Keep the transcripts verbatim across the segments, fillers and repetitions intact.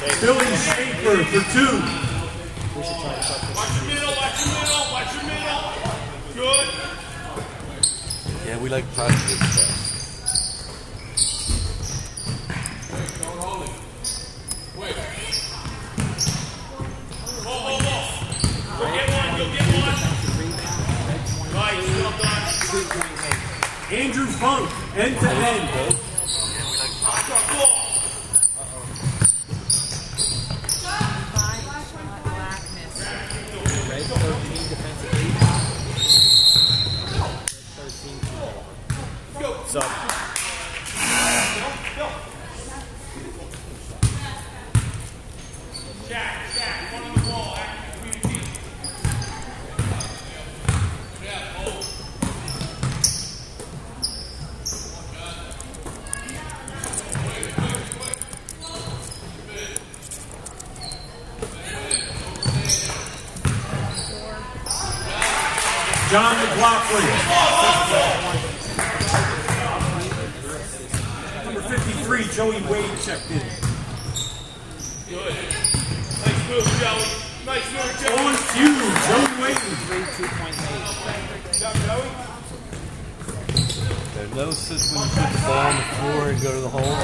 Billy Schaefer for two. Watch your middle, watch your middle, watch your middle. Good. Yeah, we like positive stuff. Wait. Whoa, whoa, whoa. You'll get one, you'll get one. Nice, well done. Andrew Funk, end to end. Red thirteen defensive eight. Red thirteen. So. Jack, Jack, one on the ball. John McLaughlin. Number fifty-three, Joey Wade checked in. Good. Nice move, Joey. Nice move, Joey. On cue, Joey Wade. Joey. There's no system to put the ball on the floor and go to the hole.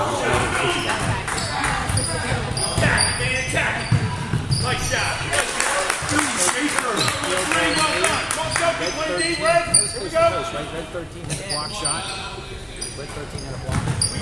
Attack, man, attack. Nice shot. Billy Schaefer. Three, well done. Come on, Red play thirteen. deep, Red. That was Here we close go. to close, right? Red thirteen had a block shot. Red thirteen had a block.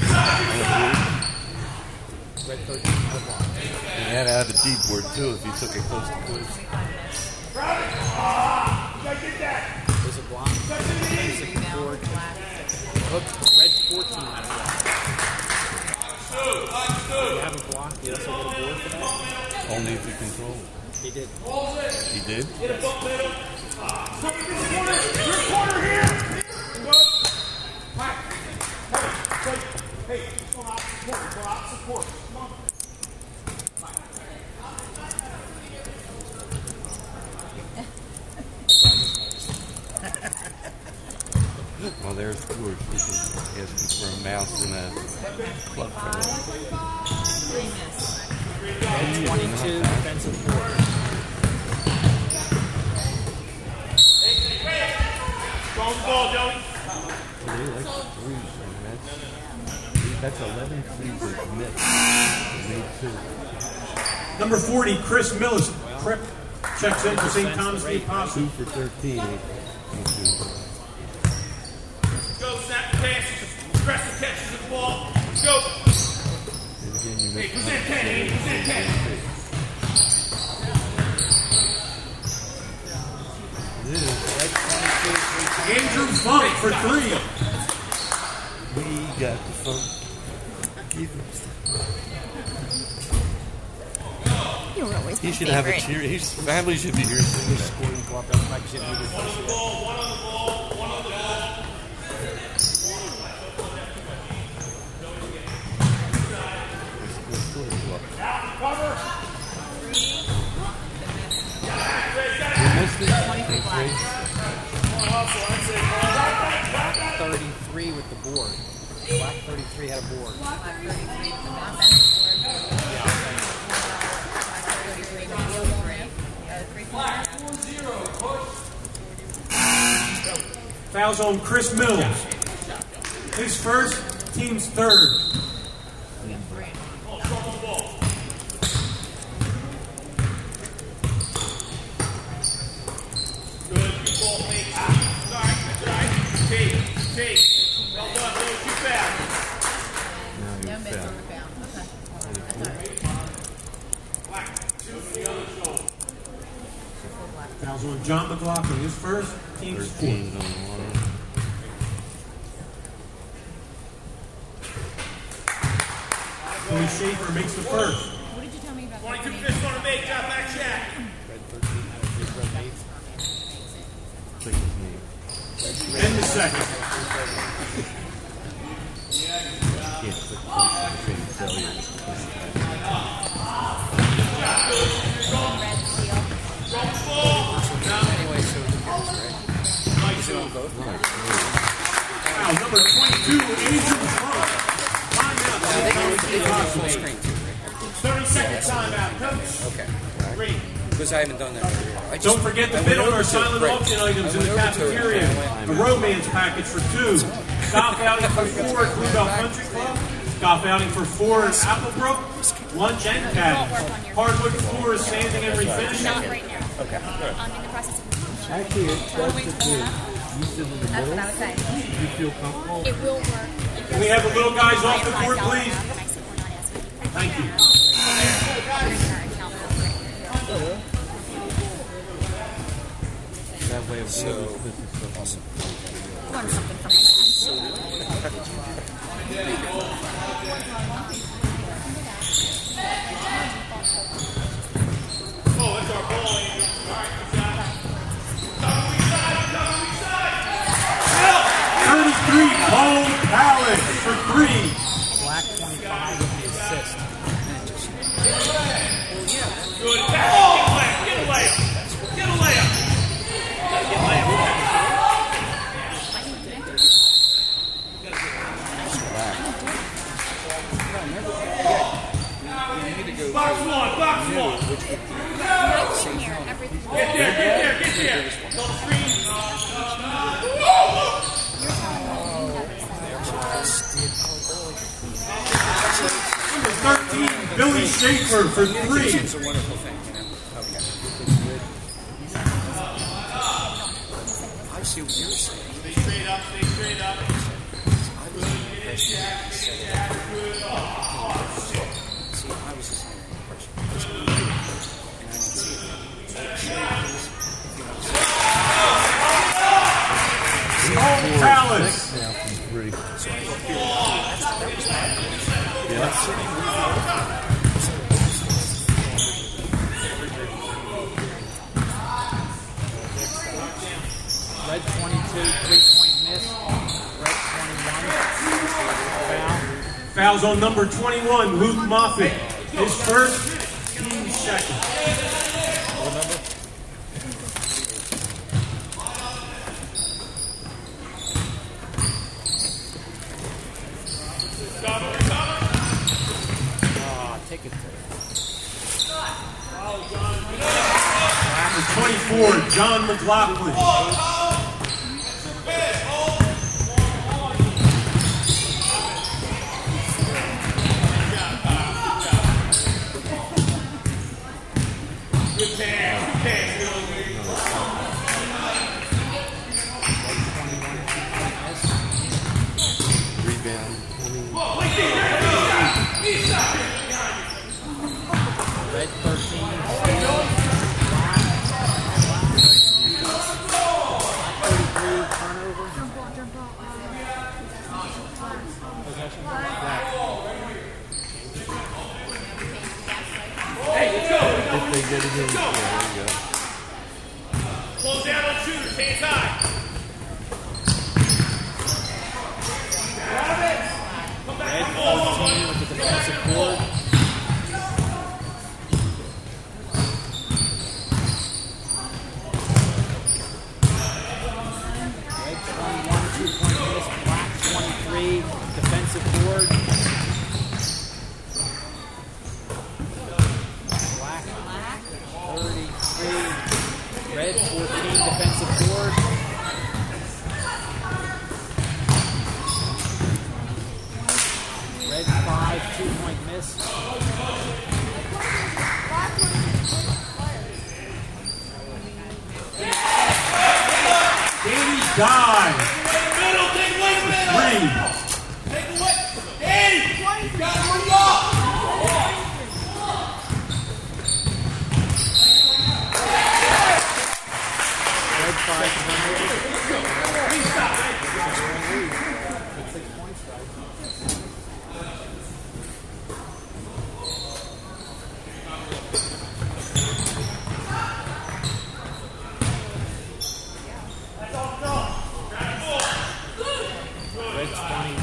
Red thirteen had a block. And that had a deep board too if you took it close to close. Grab it. Ah, you gotta get that. There's a block. There's a board. Look, red fourteen had a block. Stu, nice, Stu. You have a block. You also get a board for that. Only if you control it. He did. He did? Get a bump middle. Ah, corner, your corner here. Go. Back. Hey, hey, go out support. Go out support. Come on. Well, there's George. He is asking for a mouse and a club for Red twenty-two defensive board. Go on the ball, Joey. They like threes, and that's, that's eleven threes with missed. Made two. Number forty, Chris Mills. Prep checks in for Saint Thomas the Apostle. Two for thirteen. Eight, eight, two. Go, snap the passes. Aggressive catches of the ball. Go. And again, you Hey, missed present ten, Andy. Present ten. This is Andrew Funk for three. we got the fun. You were always He my should have a favorite. cheer. His family should be here singing. Scoring block. That's why you should have One on the ball, one on the ball, one on the ball. Out, cover. thirty-three with the board. Black thirty-three had a board. Fouls on Chris Mills. His first, team's third. Well done, Billy. Too fast. No miss on the foul. Okay. That's all right. Black, two for the other shoulder. Fouls on John McLaughlin. His first, team's thirteen fourth. on the line. Billy Schaefer makes the first. What did you tell me about twenty-two that? fists on a make, drop back check. Red thirteen had a big red eight. Click his name. And the second. Can't click close. I couldn't tell you. Red seal. Anyway, so who cares, right? Nice move. Foul number twenty-two, Andrew Funk. Timeout. They can full screen too, right? Everything's thirty second timeout, coach. Okay. Ready. Because I haven't done that earlier. I just, Don't forget to I bid went on over our to- silent right. auction items I in the went over to it, cafeteria. and I went, A romance package for two. Golf outing for four at Bluebell Country Club. Golf outing for four at Applebrook. Lunch and caddy. Hardwood floors, sanding and refinishing. Not right now. Okay. I'm in the process of. Actually, it does look good. You sit in the That's middle. what I would say. You feel comfortable? It will work. Can we have the little guys off the court, please? Thank you. That way of So, this is so awesome. Learn something from it. thirty-three, Cole Palace for three. Black twenty-five with the assist. Good. Oh, get a layup. Get a layup. Gotta get a layup. Box one, box one. Get there, get there, get there. Go screen. Number thirteen, Billy Schaefer for three. It's a wonderful thing, you know? Okay. I see what you're saying. Stay straight up, stay straight up. I was under the impression that you said that. See, I was just under the impression that you said that. And I didn't see it. Cole Palace. Now from three. Red twenty-two, three-point miss. Red twenty-one, foul. Fouls on number twenty-one, Luke Moffitt. His first, team second. What number? Ah, take it to Number twenty-four, John McLaughlin. Rebound. red thirteen. thirty-three, turnover. Possession. If they get it in, yeah, there you go. Close down on shooters, hands high. Red fourteen with the defensive board. Red twenty-one, two-point miss. Black twenty-three, defensive board. Black thirty-three, red fourteen, defensive board. Red five, two-point miss. Danny Dye. Middle, take away the middle. Three. Take away. Danny, you got to move up. Red five, turnover. Please stop. Six points, guys. Red twenty,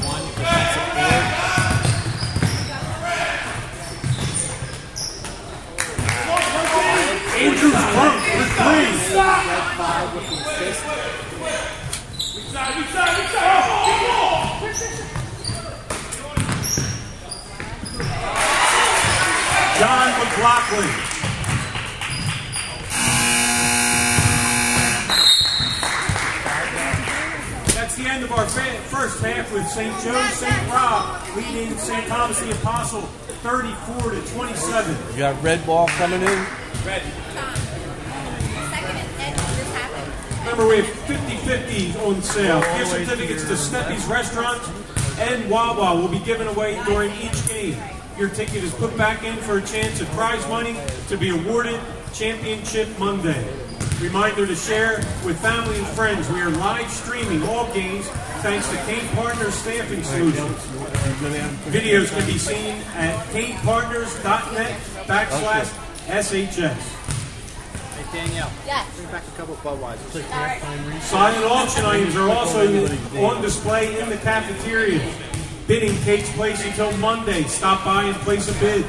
McLaughlin. That's the end of our first half with Saint Joe, Saint Rob leading Saint Thomas the Apostle thirty-four to twenty-seven. You got red ball coming in? Red. Second and ten just happened. Remember, we have fifty fifty on sale. Gift certificates to Sneppy's Restaurant and Wawa will be given away during each game. Your ticket is put back in for a chance at prize money to be awarded Championship Monday. Reminder to share with family and friends. We are live streaming all games thanks to Kane Partners Staffing Solutions. Videos can be seen at kanepartners.net backslash SHS. Hey, Danielle. Yes. Bring back a couple of Budweisers. Silent auction items are also on display in the cafeteria. Bidding takes place until Monday. Stop by and place a bid.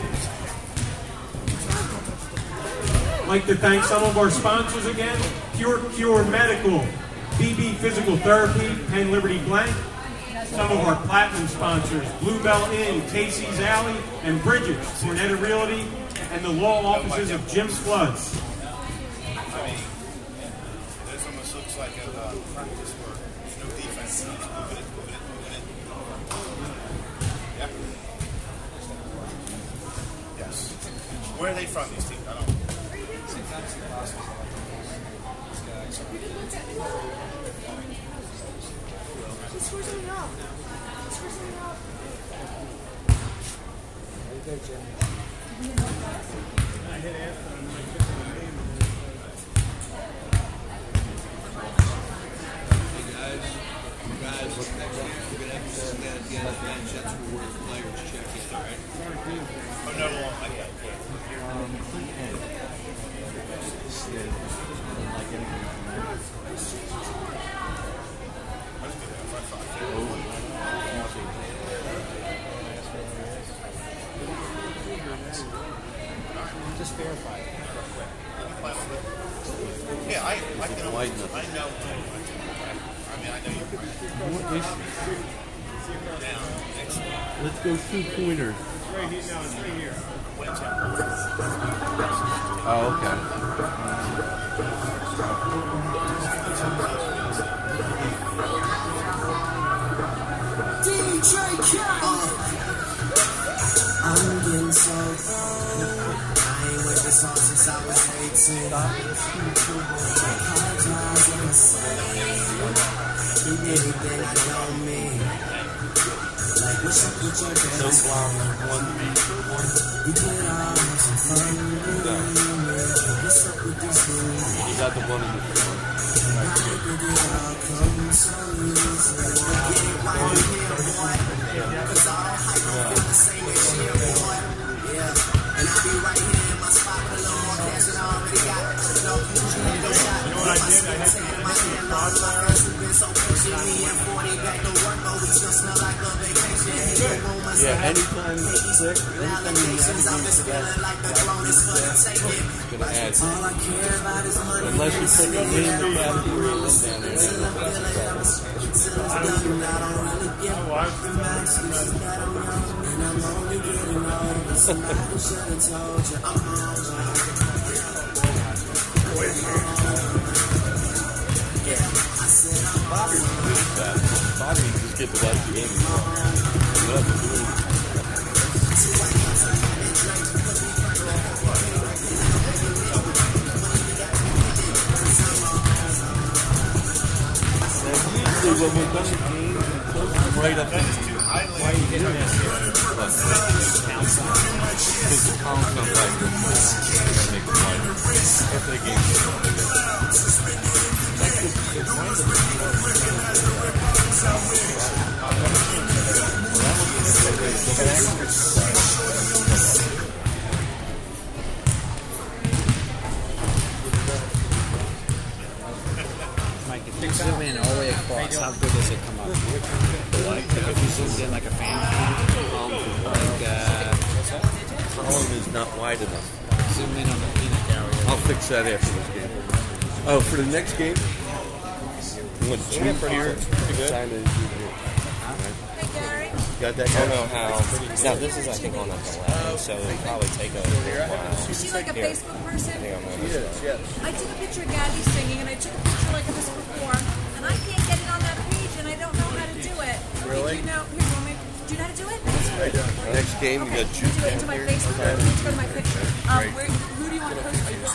I'd like to thank some of our sponsors again. Pure Cure Medical, B B Physical Therapy, Penn Liberty Blank. Some of our platinum sponsors, Bluebell Inn, Casey's Alley, and Bridges, Cornetta Realty, and the law offices of Jim Floods. I mean, this almost looks like a uh, practice where there's no defense. Moving it, moving it, moving it. Yeah. Yes. Where are they from, these teams? I don't know. Just verify it. Yeah, I, I can almost, I know. I mean, I know you're down. Next. Let's go two pointers. Right here, no, it's right here. Oh, okay. D J Khaled. I'm getting so old. I ain't with this song since I was eighteen. Apologize when I say you did anything I don't mean. Like wish I put your best on. You did all some fun with me. What's up with this dude? You got the one in the front. I think it all comes so easy. Get it right here, boy. Cause all hype don't feel the same as here, boy. Yeah. And I'll be right here in my spot with a little more cash than I already got. No usually no shot. You know what I did? I had to get my hand on the girls who've been so patient. Me and forty back to work, but we still smell like a vacation. Yeah, anytime sick, anytime you navigate to that, it's gonna add. All I care about is money. Unless you put it in the category and then down there, that's a problem. I don't really give my excuses that I'm young. And I'm only getting older. Somebody should have told you I'm on. Yeah, I said I'm Bobby Bobby just get the last game. You don't have to do anything. Usually when we're done the game, we close them right up. Why are you getting this here? Because the column comes like this. Make it lighter. After the game's Mike, if you zoom in all the way across, how good does it come up? Like, if you zoomed in like a fan feed, like, uh, the column is not wide enough. zoom in on the peanut area. I'll fix that after this game. Oh, for the next game? You want two here? Sign in two here. Hey, Gary. got that? I don't know how. Now this is I think on like eleven, so it'll probably take a little while. Is she like a Here. Facebook person? I think I'm She gonna. is, yes. I took a picture of Gabby singing, and I took a picture like this before, and I can't get it on that page, and I don't know how to do it. Really? Do you know? Here, want me? Do you know how to do it? Next game, you Okay, got can you do it into my Facebook? Can you go to my picture? Um, where, who do you want to post it?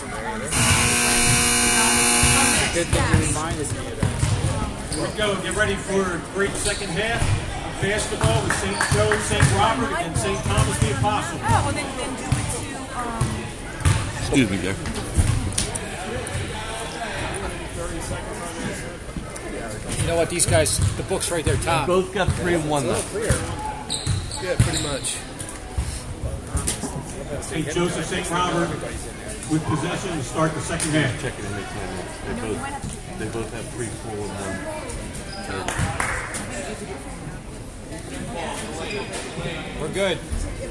Good thing you reminded me of that. Here we go. Get ready for a great second half of basketball with Saint Joe, Saint Robert, and Saint Thomas the Apostle. Oh, well, then, then do it to, um, Excuse me there. You know what? These guys, the book's right there, Tom. Both got three and one left. Yeah, pretty much. Saint Joseph, Saint Robert with possession to start the second half. Check it in the ten minutes. They both, they both have three, four, and one. We're good.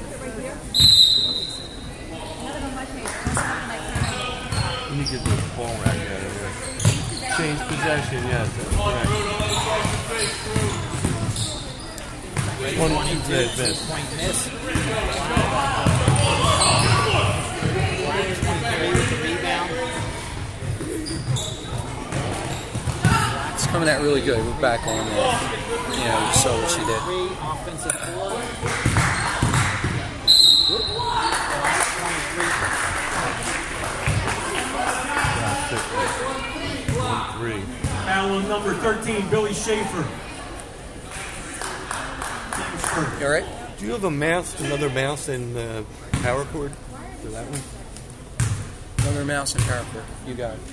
Let me get this ball rack out of here. Change possession, yes, that's correct. One, two, miss, miss. Point miss. It's coming out really good. We're back on that. You know, you saw what she did. Offensive One, three. Foul on number thirteen, Billy Schaefer. Team's first. You all right? Do you have a mouse, another mouse and uh, power cord for that one? Another mouse and power cord. You got it.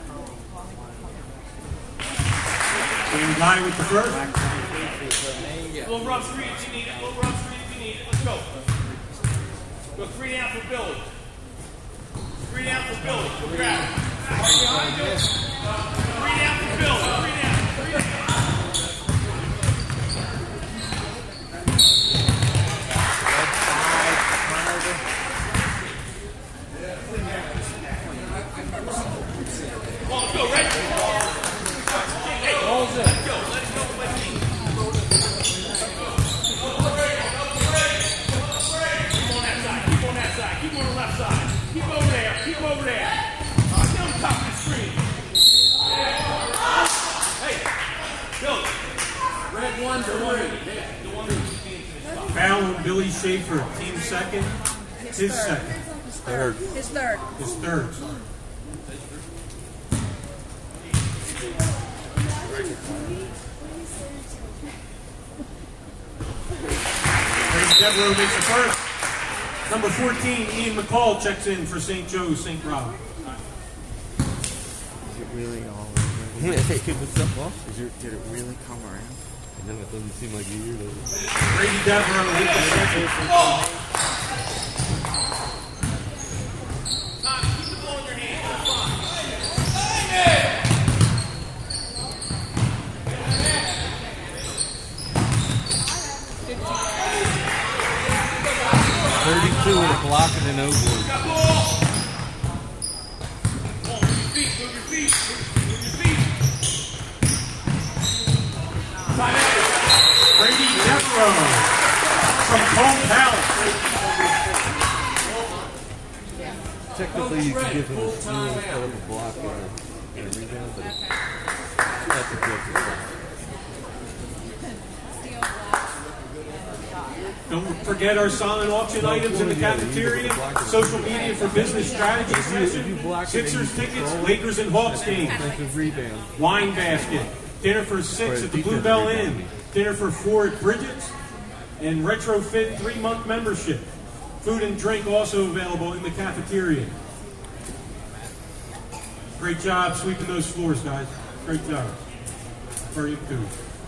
Game guy with the first. Little rough three if you need it. Little rough three if you need it. Let's go. Go three down for Billy. Three down for Billy. Go grab it. Three down for Billy. Three down. Three down. Come on, let's go. Ready? Hey, let's go. Let it go. Let it go. Keep on that side. Keep on that side. Keep on the left side. Keep over there. Keep over there. Uh, get on the top of the screen. Hey, Billy. Red one, the one. The one who's Foul on Billy Schaefer, team second. His second. Third. his third. His third. Brady Devereaux makes the first. Number fourteen, Ian McCall checks in for Saint Joe, Saint Robert. Is it really all over? What's up, boss? Is it, did it really come around? No, it doesn't seem like you do. Brady Devereaux with the second. Tommy, keep the ball in your hand. thirty-two with a block and an over. Got ball. Come on, move your feet. Move your feet. Move your feet. Time out. Brady Devereaux from Cole Palace. Technically, you can give him a steal instead of a block and a, and a rebound, but that's a good thing. Don't forget our silent auction items in the cafeteria, social media for business strategy session, Sixers tickets, Lakers and Hawks game, Defensive rebound. wine basket, dinner for six at the Bluebell Inn, dinner for four at Bridget's, and retrofit three-month membership. Food and drink also available in the cafeteria. Great job sweeping those floors, guys. Great job. Very good.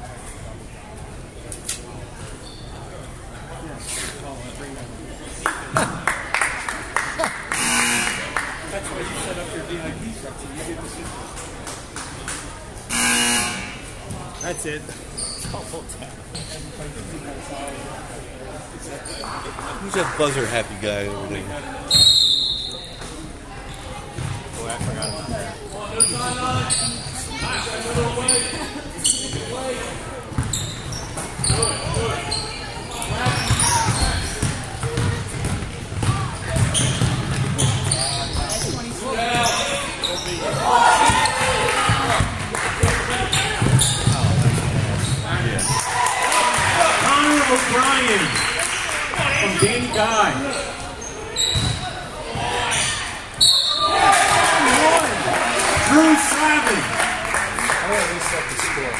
That's why you set up your V I P structure. You get the system. That's it. Who's that buzzer happy guy over there? Boy, I forgot about that. guy. Drew Savage. I want to reset the score.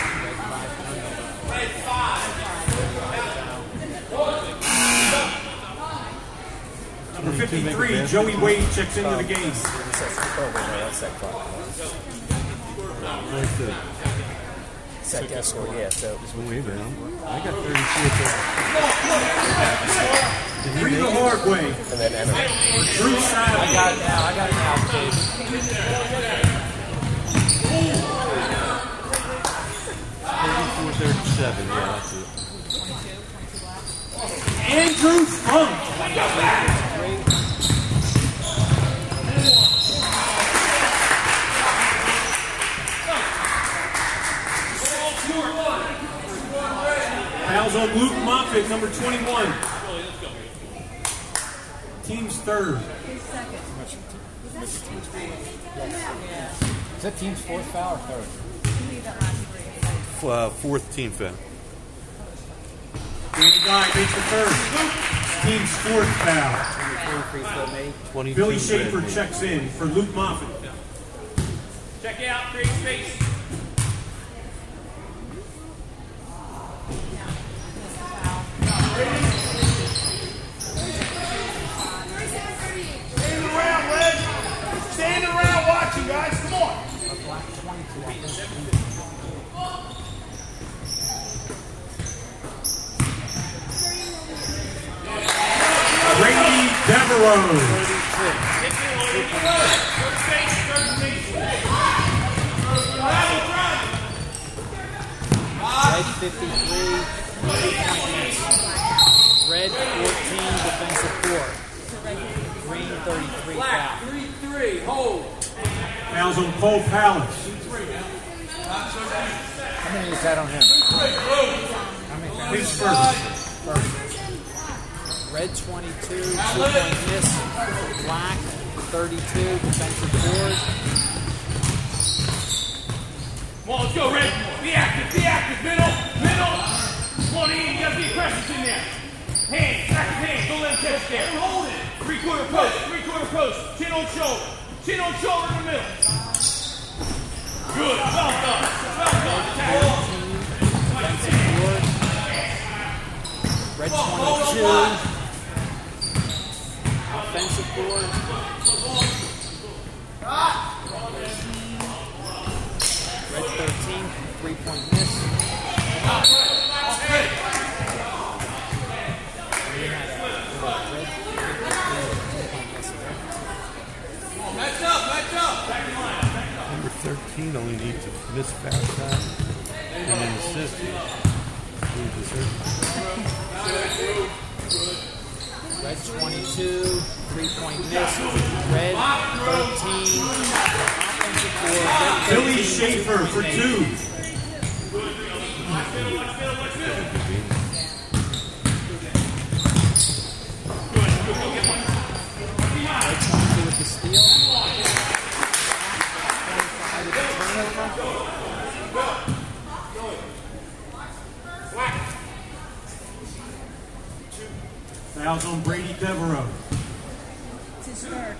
Number fifty-three, Joey Wade checks into the game. Set gas score, yeah, so. Just way down. I got thirty-two. Three the hard way. And then enter. Drew Savage. I got it now. I got it now, Dave. thirty-four thirty-seven, yeah, that's it. Andrew Funk. Fouls on Luke Moffitt, number twenty-one. Team's third. Is that team's fourth foul or third? Uh, fourth team foul. Danny Guy makes the third. Team's fourth foul. twenty-two Billy Schaefer checks in for Luke Moffitt. Check out, create space. Stand around, Red. Stand around watching, guys. Come on. Brady Devereaux. Red fifty-three, red fourteen, defensive four. Green thirty-three, foul. three three, hold. Fouls on Cole Palace. How many is that on him? How many fouls? His first. Red twenty-two, two-point miss. Black thirty-two, defensive board. Come on, let's go, Red. Be active, be active. Middle, middle. Come on, Ian, you gotta be aggressive in there. Hands, active hands. Don't let him catch there. Hold it. Three-quarter post, three-quarter post. Chin on shoulder. Chin on shoulder in the middle. Good. Well done. Well done. Defensive board. Red twenty-two. Offensive board. Red thirteen, three-point miss. Match up, match up. Number thirteen only needs to miss foul shot and an assist. Red twenty-two, three-point miss. Red thirteen, offensive board. Red Billy thirteen, Schaefer for two. Red twenty-two with the steal. twenty-five with the turnover. Fouls on Brady Devereaux. It's his third.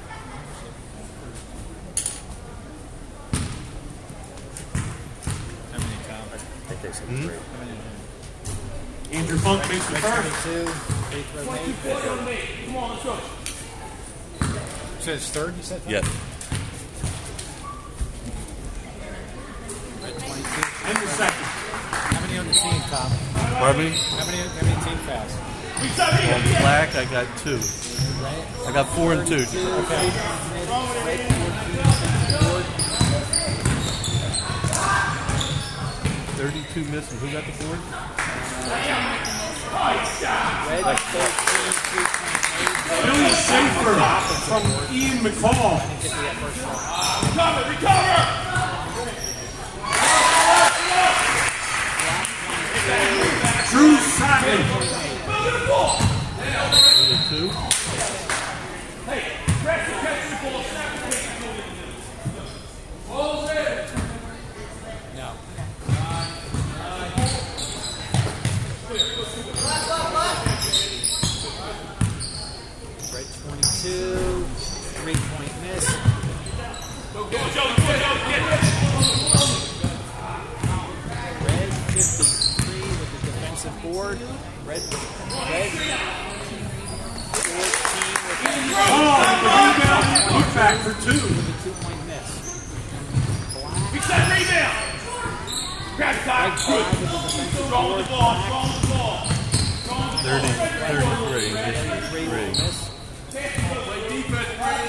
How many, Tom? I think they said three. Andrew Funk makes the Red first. twenty-two, free throw made. Come on, let's go. So it's third, you said? Yes. Red twenty-two. And the second. How many on the team, Tom? Pardon me? How many, how many team fouls? On black, I got two. I got four and two. Okay. Red fourteen, defensive board. thirty-two missing. Who got the board? Red thirteen, three-point made. Billy Schaefer from Ian McCall. Get to that first shot. Recover, recover. Drew Savage. Two. Hey, press the catch the ball. Snap the catch. Hold it. No. twenty-two, three-point miss. Go, go, Joey, go, Joey, get it. Red fifty-three with the defensive board. Red, red fourteen with the Oh, the rebound, put back for two. two-point miss. Big side rebound. Grab it, Kyle. Red five with the defensive Strong with board. the ball, strong with the ball. Strong with the thirty, ball. thirty-three. Three will miss. Play defense, Brandon.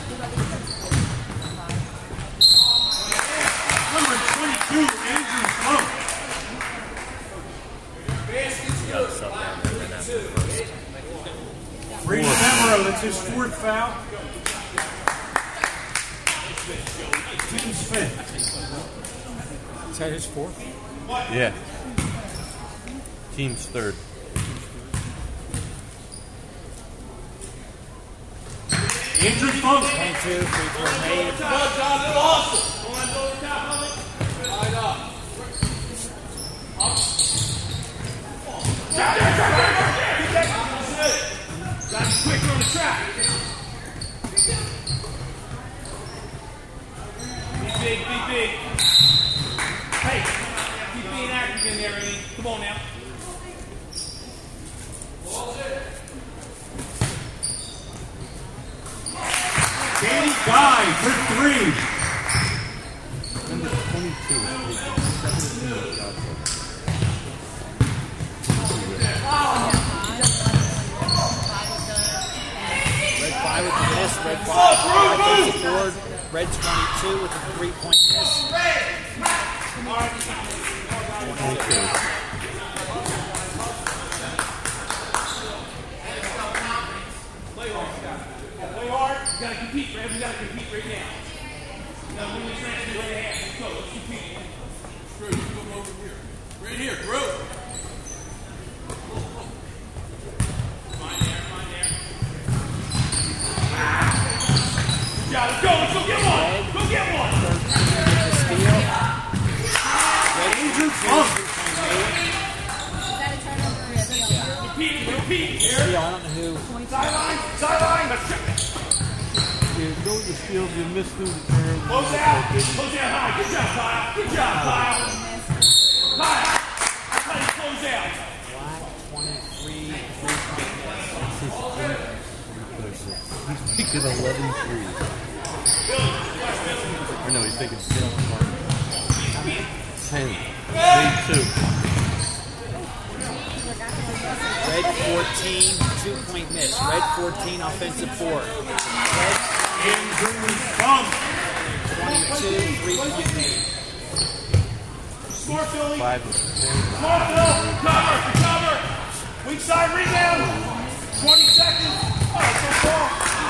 Number twenty-two, Andrew Funk. Brady Devereaux, that's his fourth foul. Team's fifth. Is that his fourth? Yeah. Team's third. Andrew Funk. twenty-two, three-point made. Good job, John. Little hustle. Don't let go of the top of it. Line up. Down there, down there, down there. Get that. That's it. Got you quicker on the track. Be big, be big. Hey, keep being active in there, Eddie. Come on now. Danny Guy for three. Number twenty-two. Red five with the miss. Red five defensive board. Red twenty-two with the three-point miss. twenty-two. Play hard. Play hard. You gotta compete, Brad. We gotta compete right now. Now, when we try to do right half, let's go. Let's compete. Drew, you come over here. Right here, Drew. Fine there, fine there. Yeah, let's go. Let's go get one. Go get one. Steal. Andrew Funk. Compete, compete. Here. Steal. I don't know who. Sideline, sideline. Let's check it. You go to the field, you miss through the curve. Close out. Close out high. Good job, Kyle. Good job, Kyle. Kyle. That's how you close out. Black twenty-three, three-point miss. He's taking eleven threes. Or no, he's taking ten. Made two. Red fourteen, two-point miss. Red fourteen, offensive board. Red Andrew Funk. twenty-two, three-point made. Score, Philly. Five and ten. Score, Phil. Cover, cover. Weak side rebound. twenty seconds. Oh, it's so far.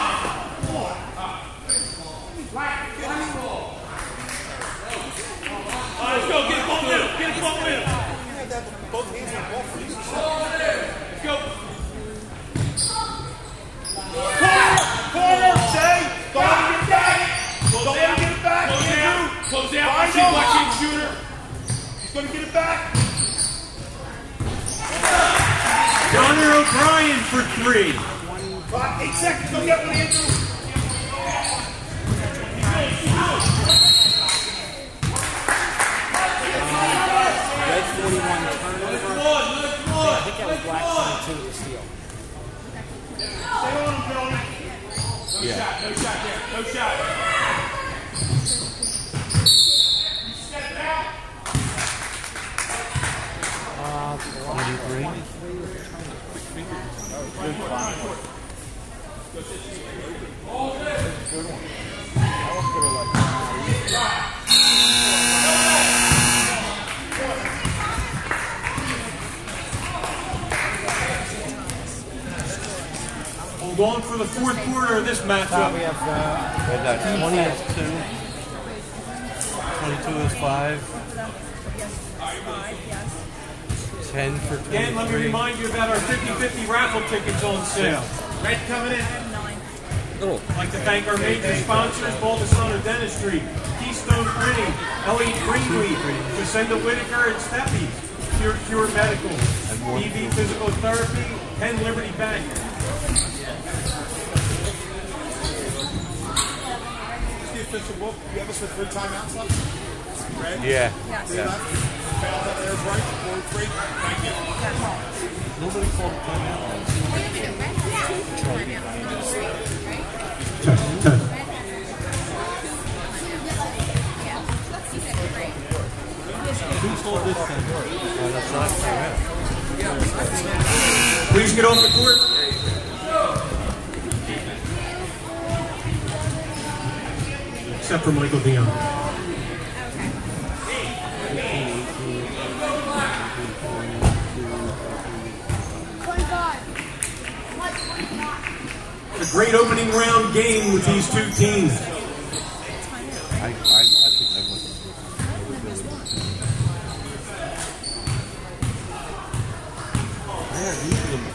All right, let's go. Get it ball middle. Get it ball middle. Both hands on the ball for these. Let's go. Corner, corner, Shay. Don't let him get back. Don't let him get it back. Close out. Close out. I see black kid shooter. He's going to get it back. Connor O'Brien for three. Five, eight seconds. Go get one, Andrew. Red forty-one turnover. Good one, good I one. think that was black twenty-two with the steal. Stay on him, Tony. No shot, no shot there. No shot. Step out. Uh, twenty-three. twenty-three with the turnover. Oh, good find. Good one. That was good like Hold on for the fourth quarter of this Uh, matchup. we have uh, Red dot twenty is two. twenty-two is five. ten for Again, let me twenty-three. remind you about our fifty-fifty raffle tickets on sale. Red coming in. I'd like to thank our major sponsors, Baldessano Dentistry, Keystone Printing, Elliott Greenleaf, Jacinda Whitaker and Steffi, Pure Cure Medical, E V Physical Therapy, Penn Liberty Bank. official book. You have us with three timeouts left? Red? Yeah. Yes. Three left? Foul that there's right. Four, three. Thank you. Nobody called timeout. Touch, touch. Who called this time? Oh, that's not timeout. Please get off the court. Except for Michael Dion. A great opening round game with these two teams. I, I, I think I wasn't. Yeah, these are the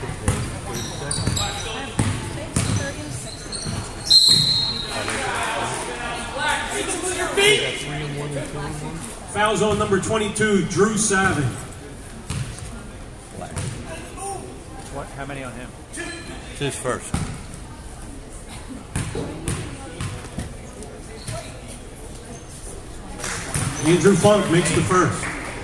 Foul zone number twenty-two, Drew Savin. What? How many on him? It's his first. Andrew Funk makes the first.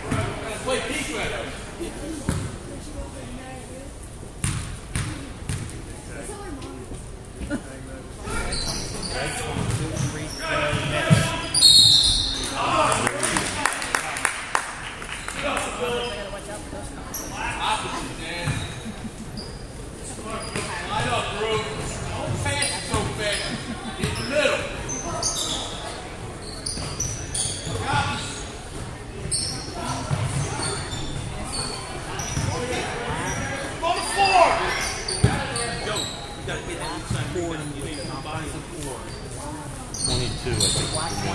twenty-two, I think.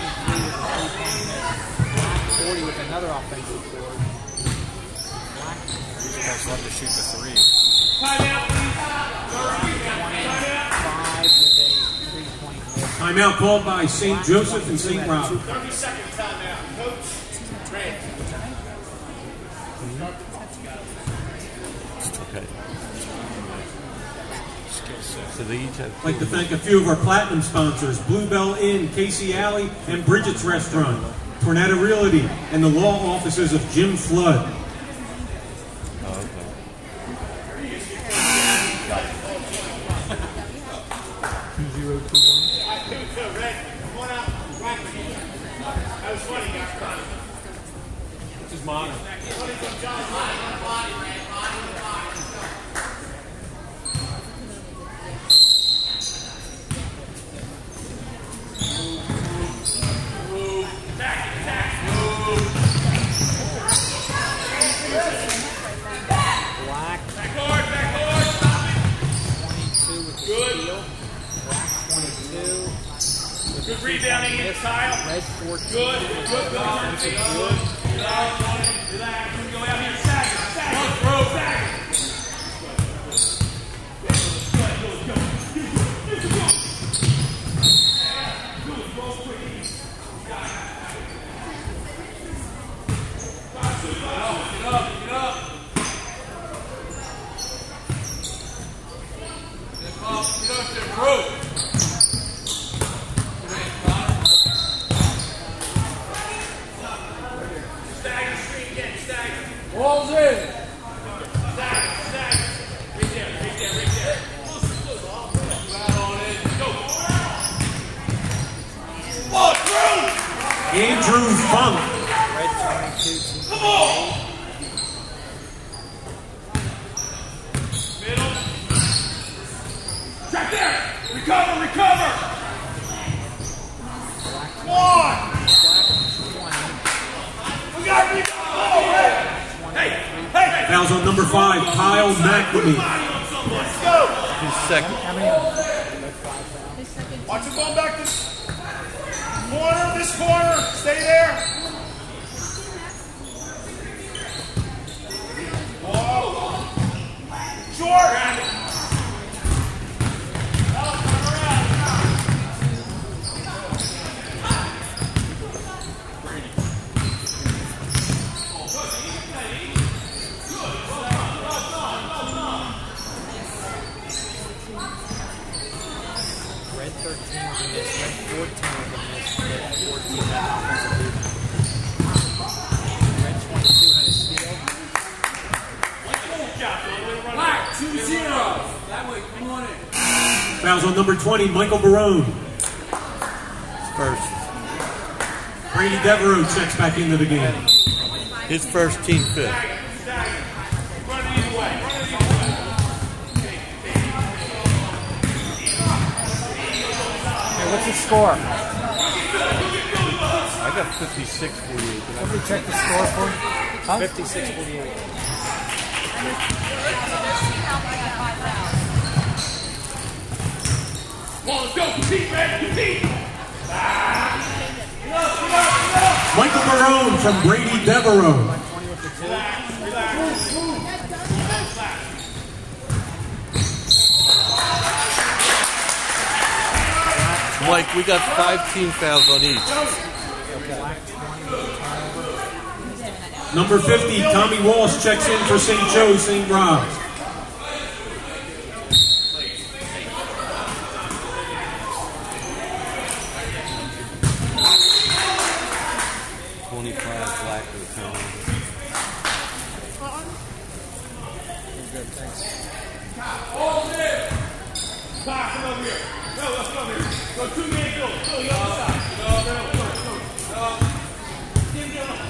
forty with another offensive board. You guys love to shoot the three. Five with a three-point hit. Timeout called by Saint Joseph and Saint Rob. thirty second timeout. Coach. Red. Okay. So they each have. I'd like to thank a few of our platinum sponsors, Bluebell Inn, Casey Alley, and Bridget's Restaurant, Tornado Realty, and the law offices of Jim Flood. Oh, okay. Two zero two one. Red. One out. That was funny, guys. This is mine. Black. Backward, backward, stop it. twenty-two with the Good. steal. Black twenty-two. With Good the rebounding in, Kyle. Red fourteen. Good, good, good. Good. Relax, relax. Go out here, sag it, sag it. Bro, sag it. Get up, get up. Get up, get up, get bro. Stagger screen again, stagger. Balls in. Stagger, stagger. Right there, right there, right there. Right on it. Go. Ball through. Andrew Funk. Red twenty-two. Come on. Middle. Right there. Recover, recover. One. We got to be. Oh, hey. Hey, hey, hey. Foul's on number five, Kyle McNamee. Let's go. His second. Watch him going back this corner, this corner. Stay there. Whoa. Short. Red thirteen with a miss, red fourteen with a miss, red fourteen had an offensive rebound. Red twenty-two had a steal. Black, two zero. That way, come on in. Fouls on number twenty, Michael Barone. First. Brady Devereaux checks back into the game. His first, team fifth. Run it either way. Run it either way. Hey, what's the score? I got fifty-six forty-eight. Somebody check the score for me. Huh? fifty-six forty-eight. Come on, let's go. Compete, man. Compete. Michael Barone from Brady Devereaux. Mike, we got five team fouls on each. Number fifty, Tommy Walsh checks in for Saint Joe, Saint Rob's. twenty-five black for the turnover. Good, thanks. Hold it. Todd, come over here. Go, let's go over here. Go two man go. Go, the other side. Go, go, go, go. Go. Give me a look.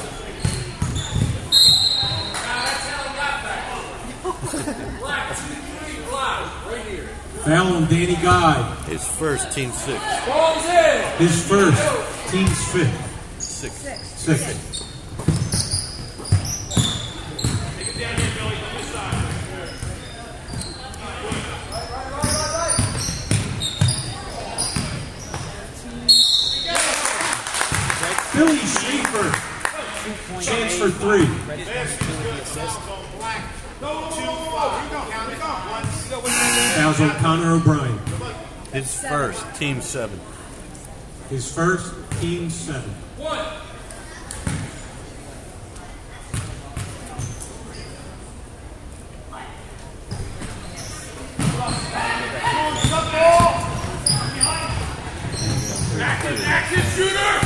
Now that's how black back. Black, two, three, black. Right here. Foul on Danny Guy. His first, team six. Balls in. His first, team's fifth. Six. Six. Take it down here, Billy, on this side. Billy Schaefer. Chance for three. Red twenty-two with the assist. Fouls on Connor O'Brien. His first, team seven. His first, team seven. One. Active, active shooter!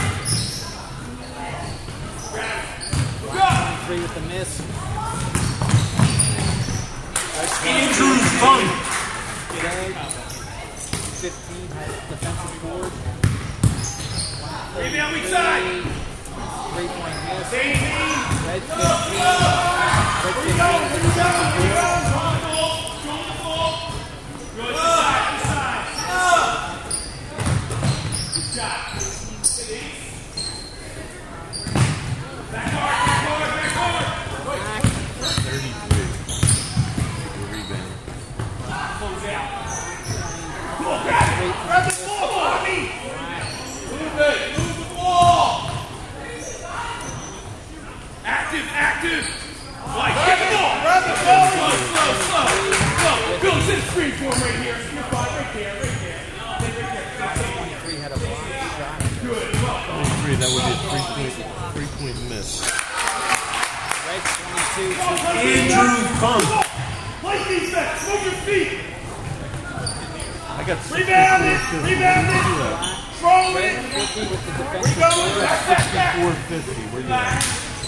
Three with the miss. Andrew Funk. fifteen had defensive board. Rebound weak side! Three point miss. eighteen! Red fifteen. Red fifteen with the defensive board. Good side, good side. Good shot. Back hard, back hard, back hard. thirty-three. The rebound. Close out. Come on, grab it. Grab the ball, Bobby. Move it. Move the ball. Active, active. Like, get the ball. Grab the ball. Slow, slow, slow. Slow. Go, sit screen for him right here. You're fine. Right there, right there. Right there. twenty-three had a block shot. Good. Well, twenty-three, that would be a three-point three-point miss. Red twenty-two. Andrew Funk. play defense. Move your feet. I got Rebound it. Rebound it. Throw it. fifty with the We defensive go. board. Back, back, back. four fifty. Where you at?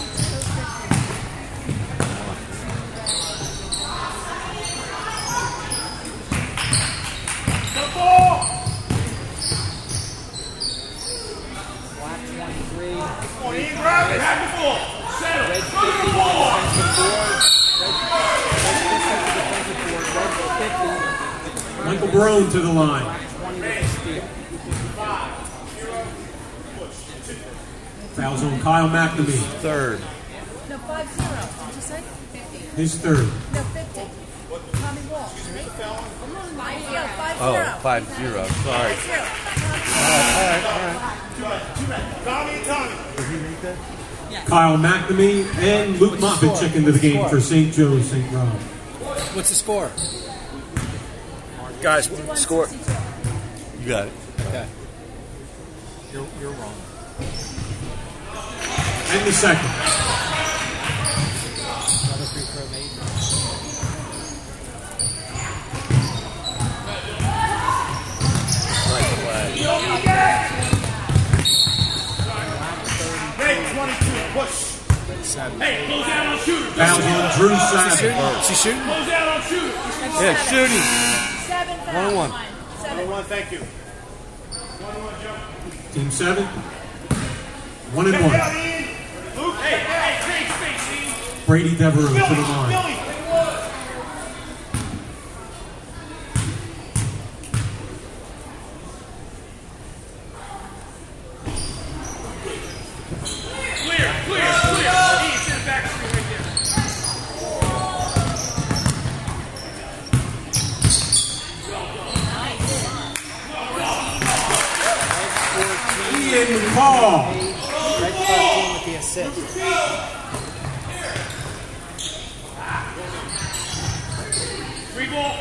The ball. Black twenty-three. Come on, Ian, grab it. Have the ball. Settle. Red Throw fifty the with the ball. defensive board. Red, red fifty with the defensive board. Red fifty. Michael Barone to the line. twenty with the steal. Fouls on Kyle McNamee. Third. No, five zero. Did you say? Fifty. His third. No, fifty. Tommy Walsh. Right? Five zero. Five Oh, zero. five zero. Sorry. Five zero. Tommy and Tommy. Did he make that? Kyle McNamee and Luke Moffitt check into the game for Saint Joe, Saint Rob. What's the score? Guys, score. You got it. Okay. You're, you're wrong. And the second. Another free throw made. Right. Hey, close out on shooter. Fouls on Drew Savage. She's shooting? Close out on shooter. Yeah, shooting. Seven One fouls. on one. Seven. One, thank you. One on one, Joe. Team seven. One and one. Luke, hey, hey, trade space, Ian. Brady Devereaux to the Billy, line. Billy. Clear, clear, clear. Ian, sit back screen right there. Ian McCall. Red fourteen with the assist. Free ball.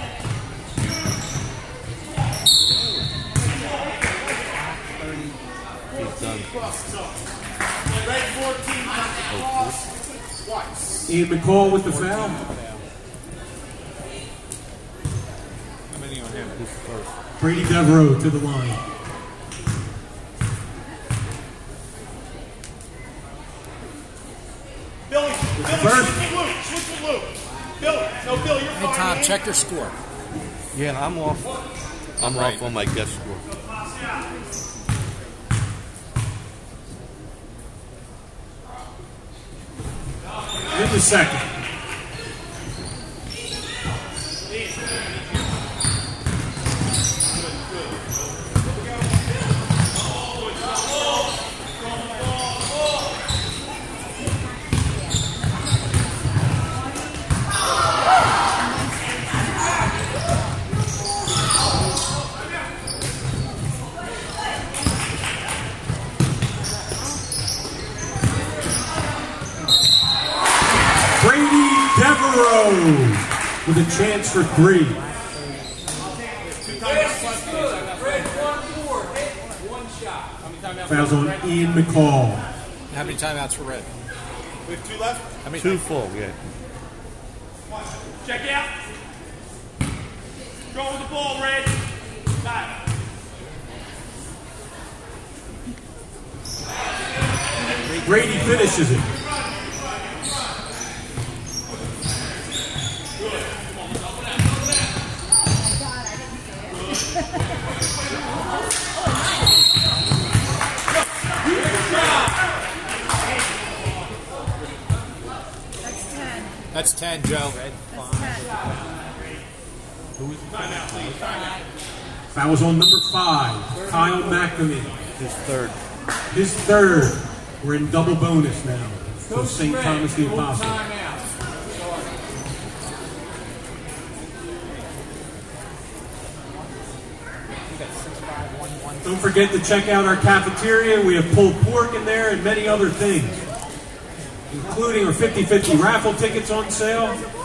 He's done. Red fourteen twice. Ian McCall with the foul. How many on him? Who's first? Brady Devereaux to the line. Billy, Billy, First. switch with Luke. Switch with Luke. Billy, no, Billy, you're Hey, fine. Tom, Ian. check your score. Yeah, I'm off. I'm Right. off on my guest score. In the second. Brady Devereaux with a chance for three. Fouls on Ian McCall. How many timeouts for Red? We have two left. How many? Two full, yeah. Check out. Go with the ball, Red. Got it. Brady finishes it. That's ten. That's ten, Joe. That's ten. Fouls on number five, Kyle McNamee. His third. His third. We're in double bonus now. So Saint Thomas the Apostle. Don't forget to check out our cafeteria. We have pulled pork in there and many other things, including our fifty fifty raffle tickets on sale.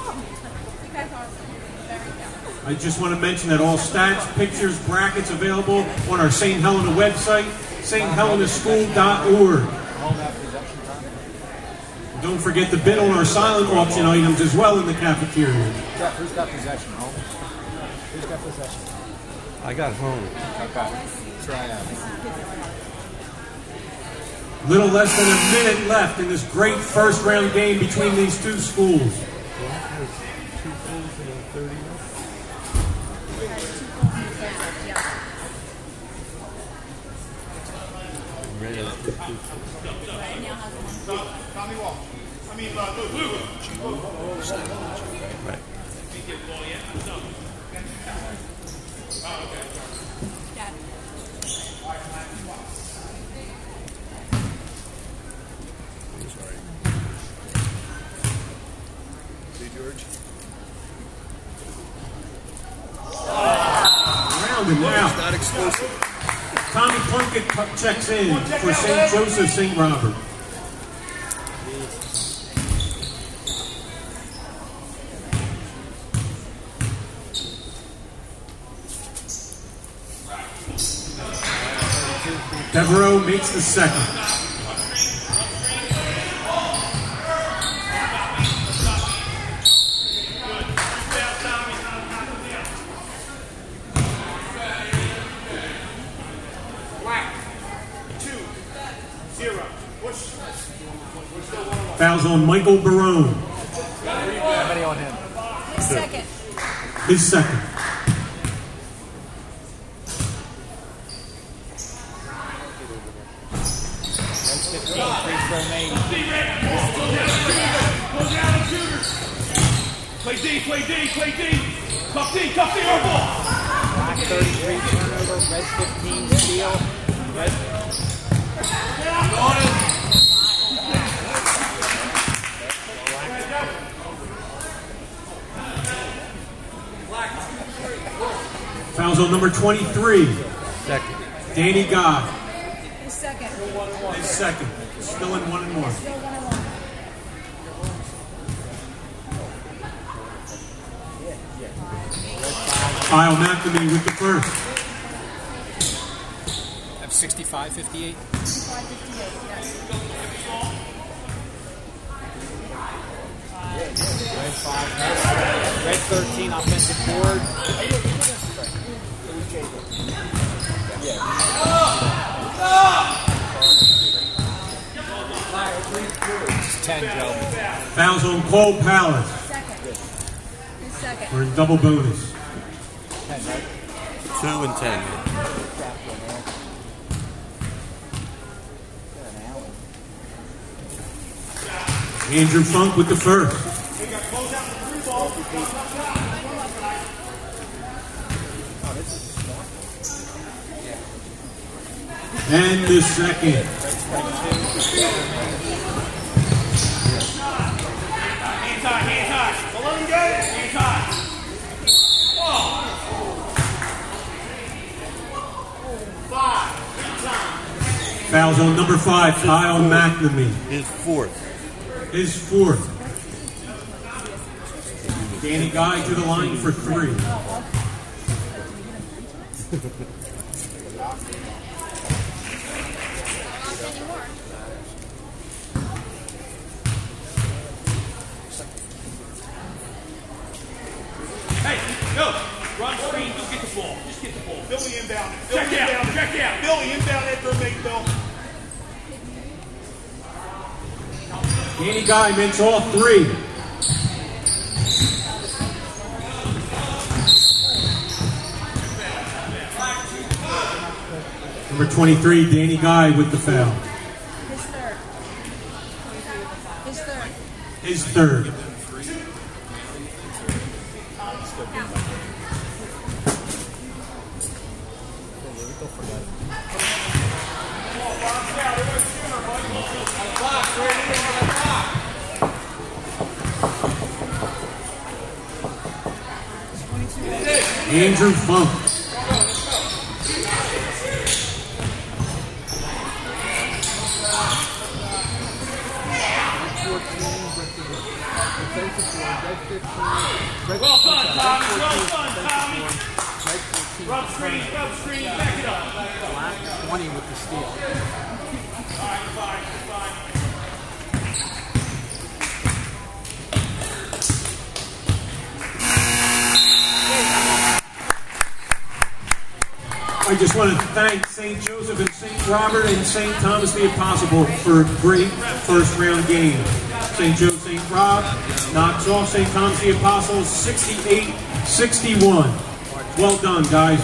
I just want to mention that all stats, pictures, brackets available on our Saint Helena website, S T helena school dot org. Don't forget to bid on our silent auction items as well in the cafeteria. Jeff, who's got possession? Home? Who's got possession? I got home. Okay. Try out. Little less than a minute left in this great first round game between these two schools. Two fulls and a thirty. I'm ready to put two fulls. Tommy Walsh. I mean, uh, Luke. Luke. Right. Round and out. Not exclusive. Tommy Plunkett cu- checks in for Saint Joseph Saint Robert. Devereaux makes the second. Fouls on Michael Barone. Everybody on him. Second. His second. fifteen, free throw made. Play D, play D, play D. Tough D, tough D, our ball. Black thirty-three turnover, red fifteen steal. Red. On it. Fouls on number twenty-three. Second. Danny Guy. His second. His second. Still in one and one. Still one and one. Kyle McNamee with the first. Have sixty-five fifty-eight. five fifty-eight, yes. Red five. Red thirteen offensive board. It's ten, Joe. Fouls on Cole Palace. Second. His second. We're in double bonus. ten, right? Two and ten. Andrew Funk with the first. And the second. Hands high, hands high. Don't let him get it. Hands high. Oh. Five. Fouls on number five, Kyle McNamee. His fourth. His fourth. Danny Guy to the line for three. Hey, go. Run screen. Go get the ball. Just get the ball. Billy inbound. Check Billy out. inbound. Check out. Billy inbound at their mate, Bill. Danny Guy makes all three. Number twenty-three, Danny Guy with the foul. His third. His third. His third. Andrew Funk. Well done, Tommy. Well done, Tommy. Rub screen, rub screen. Back it up. Black twenty with the steal. Fine, fine, fine. I just want to thank Saint Joseph and Saint Robert and Saint Thomas the Apostle for a great first round game. Saint Joe, Saint Rob knocks off Saint Thomas the Apostle sixty-eight sixty-one. Well done, guys.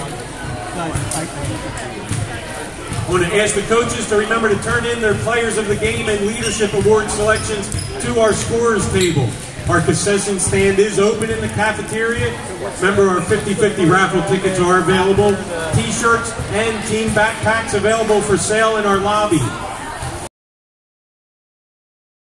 I want to ask the coaches to remember to turn in their Players of the Game and Leadership Award selections to our scorers table. Our concession stand is open in the cafeteria. Remember, our fifty fifty raffle tickets are available. T-shirts and team backpacks available for sale in our lobby.